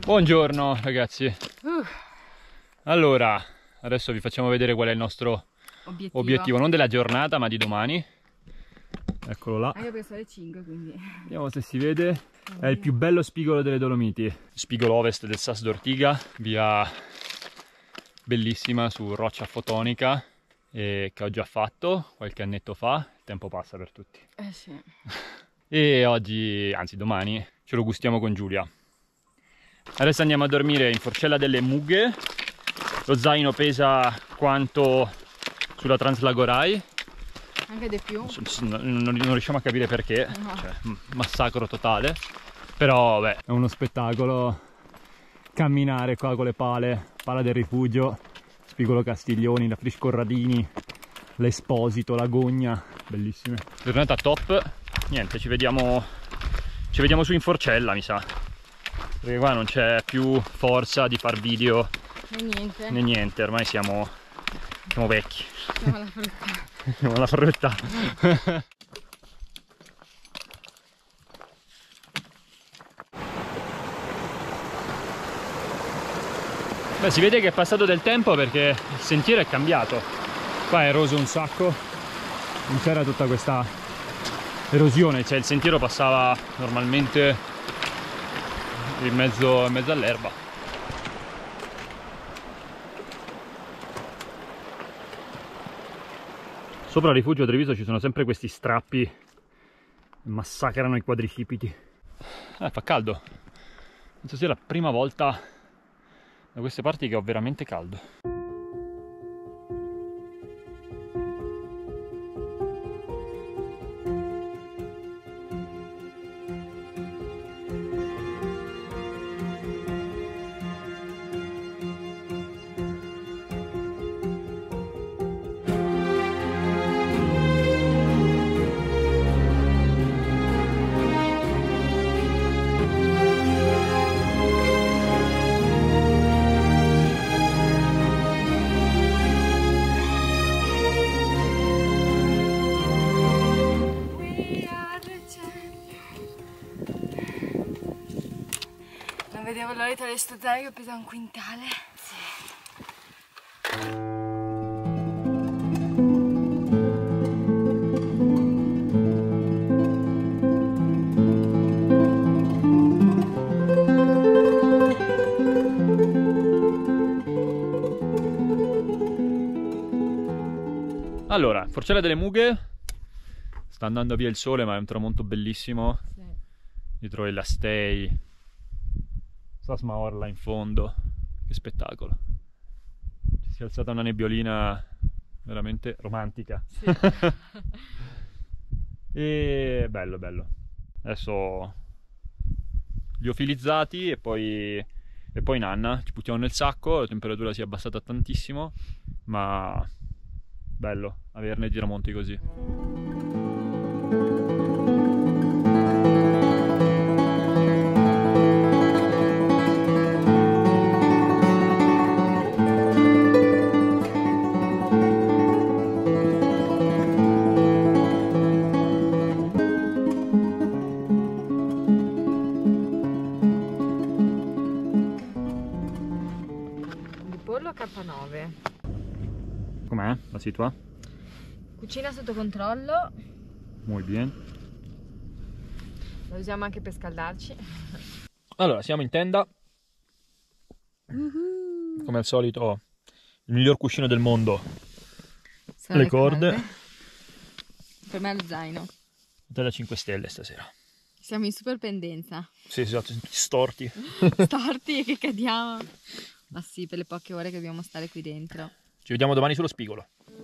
Buongiorno ragazzi. Allora, adesso vi facciamo vedere qual è il nostro obiettivo non della giornata ma di domani. Eccolo là. Anche perché sono le 5, quindi Vediamo se si vede. È il più bello spigolo delle Dolomiti. Spigolo ovest del Sas d'Ortiga, via bellissima su roccia fotonica, che ho già fatto qualche annetto fa. Il tempo passa per tutti. sì. E oggi, anzi domani, ce lo gustiamo con Giulia. Adesso andiamo a dormire in Forcella delle Mughe. Lo zaino pesa quanto sulla Translagorai. Anche di più. Non riusciamo a capire perché, No. cioè, massacro totale. Però vabbè, è uno spettacolo camminare qua con le pale, Pala del Rifugio, Spigolo Castiglioni, la Frisch Corradini, l'Esposito, la Gogna, bellissime. Giornata top. Niente, ci vediamo su in Forcella, mi sa. Perché qua non c'è più forza di far video né niente, ormai siamo vecchi. Siamo alla frutta. Siamo alla frutta. Beh, si vede che è passato del tempo perché il sentiero è cambiato. Qua è eroso un sacco, non c'era tutta questa erosione, cioè il sentiero passava normalmente in mezzo all'erba. Sopra il rifugio Treviso ci sono sempre questi strappi che massacrano i quadricipiti. Fa caldo. Penso sia la prima volta da queste parti che ho veramente caldo. Non vedevo l'ora di togliere sto zaino che pesa un quintale. Sì. Allora, Forcella delle Mughe, sta andando via il sole ma è un tramonto bellissimo. Sì. Dietro il Lastei, Sasma Orla in fondo, che spettacolo. Ci si è alzata una nebbiolina veramente romantica. Sì. E bello, bello. Adesso liofilizzati e poi nanna, ci buttiamo nel sacco, la temperatura si è abbassata tantissimo, ma bello averne giramonti così. Di pollo K9. Com'è la situa? Cucina sotto controllo. Muy bien. Lo usiamo anche per scaldarci. Allora, siamo in tenda. Come al solito, il miglior cuscino del mondo. Sono le corde. calde. Per me è lo zaino. Hotel a 5 stelle stasera. Siamo in super pendenza. Sì, esatto, tutti storti. Storti e che cadiamo. Ma sì, per le poche ore che dobbiamo stare qui dentro. Ci vediamo domani sullo spigolo.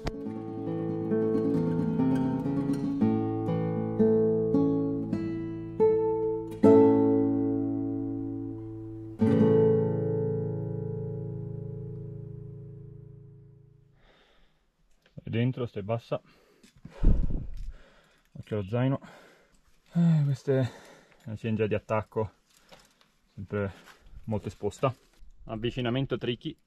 Dentro, stai bassa. Occhio allo zaino. Questa è una cinghia di attacco, sempre molto esposta. Avvicinamento tricky.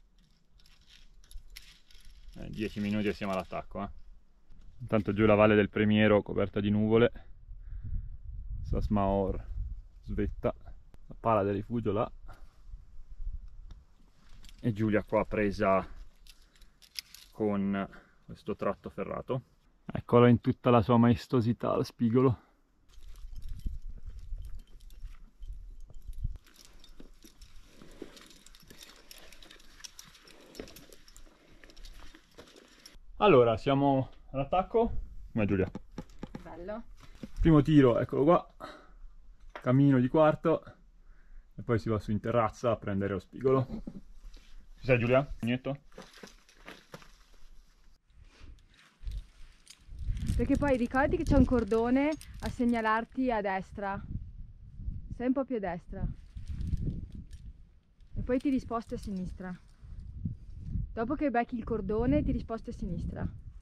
10 minuti e siamo all'attacco. Intanto giù la valle del Premiero coperta di nuvole. Sasmaor svetta. La Pala del Rifugio là. e Giulia qua presa con questo tratto ferrato. Eccolo in tutta la sua maestosità, lo spigolo. Allora, siamo all'attacco. Come Giulia? Bello. Primo tiro, eccolo qua. Cammino di quarto. E poi si va su in terrazza a prendere lo spigolo. Ci sei Giulia? Niente? Perché poi ricordi che c'è un cordone a segnalarti a destra. Stai un po' più a destra. E poi ti risposti a sinistra. Dopo che becchi il cordone ti risposti a sinistra.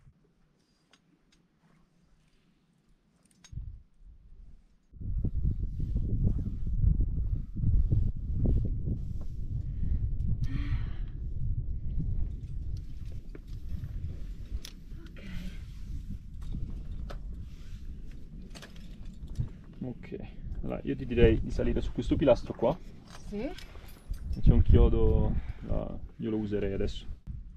Ok, allora io ti direi di salire su questo pilastro qua. Sì. C'è un chiodo, io lo userei adesso.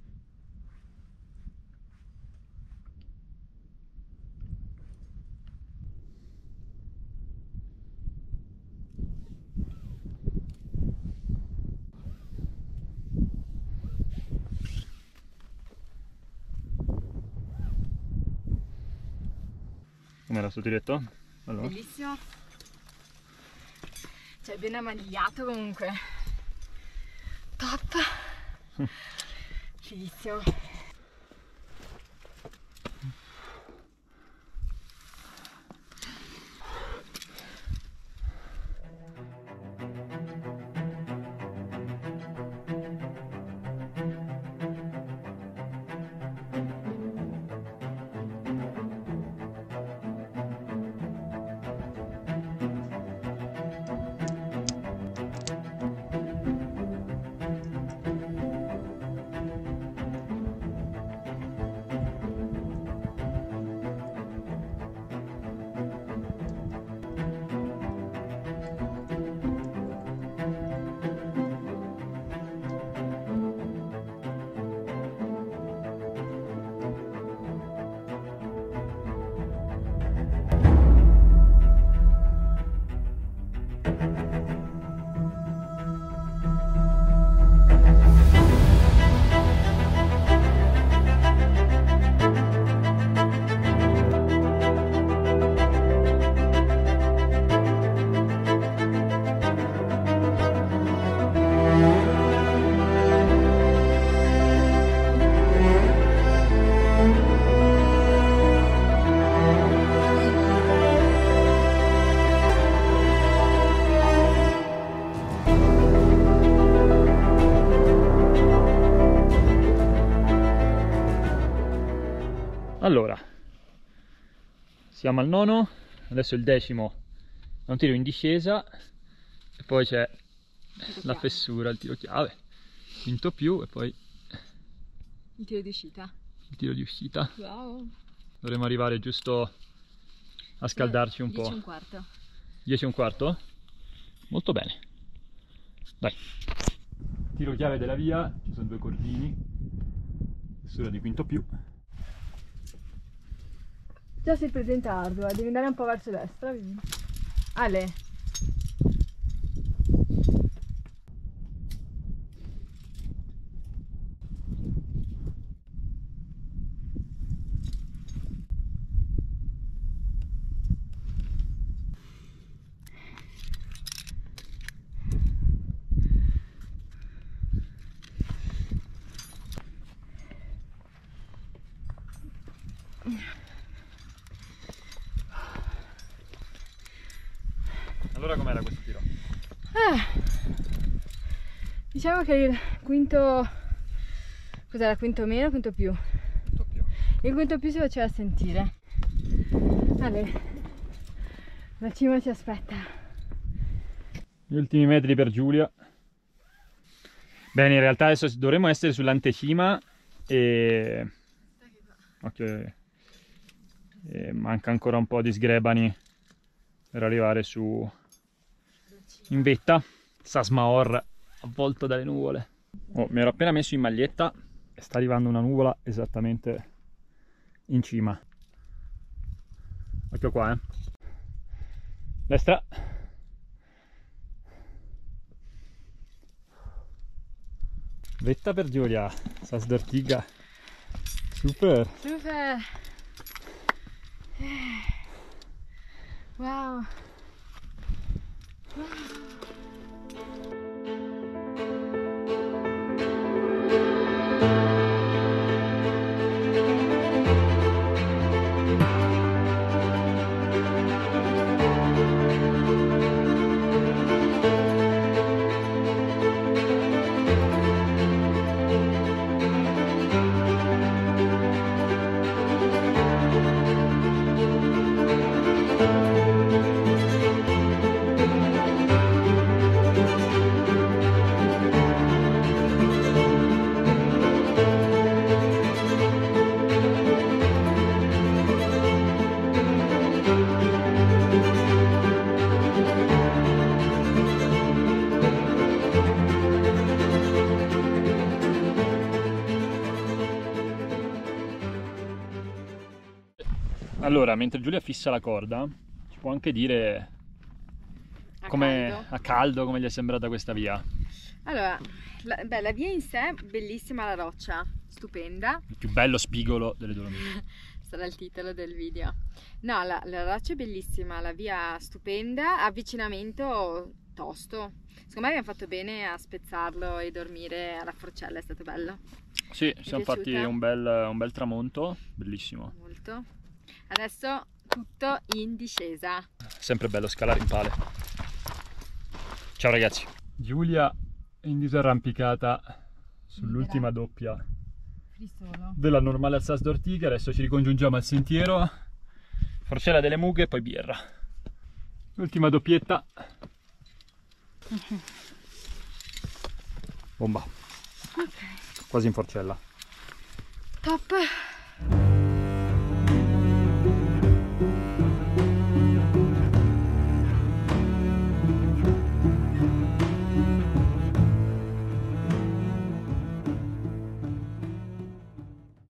Com'era sto diretto? Allora. Bellissimo. Cioè ben ammanigliato comunque. Top. Bellissimo. Allora, siamo al nono, adesso il decimo è un tiro in discesa e poi c'è la fessura, il tiro chiave, quinto più e poi Il tiro di uscita. il tiro di uscita. Wow. Dovremmo arrivare giusto a scaldarci un po'. 10 e un quarto. 10 e un quarto? Molto bene. Dai. Tiro chiave della via, ci sono due cordini, fessura di quinto più. Già si presenta ardua, devi andare un po' verso destra, vedi? Ale. Allora com'era questo tiro? Diciamo che il quinto... Cos'era? Quinto meno, quinto più? Quinto più. Il quinto più si faceva sentire. Ale, la cima ci aspetta. Gli ultimi metri per Giulia. Bene, in realtà adesso dovremmo essere sull'antecima e... Ok. E manca ancora un po' di sgrebani per arrivare su in vetta. Sasmaor avvolto dalle nuvole. Oh, mi ero appena messo in maglietta e sta arrivando una nuvola esattamente in cima. Occhio qua, destra. Vetta per Giulia, Sasdortiga. Super. Super. Wow. Allora, mentre Giulia fissa la corda, ci può anche dire come a caldo come gli è sembrata questa via. Allora, la via in sé, bellissima, la roccia, stupenda. Il più bello spigolo delle Dolomiti. Sarà il titolo del video. No, la roccia è bellissima, la via stupenda, avvicinamento tosto. Secondo me abbiamo fatto bene a spezzarlo e dormire alla forcella, è stato bello. Sì, siamo fatti un bel tramonto, bellissimo. Molto. Adesso tutto in discesa. Sempre bello scalare in pale. Ciao ragazzi. Giulia in disarrampicata sull'ultima doppia della normale al Sasdortiga. Adesso ci ricongiungiamo al sentiero, forcella delle mughe e poi birra. L'ultima doppietta. Bomba. Ok. Quasi in forcella. Top.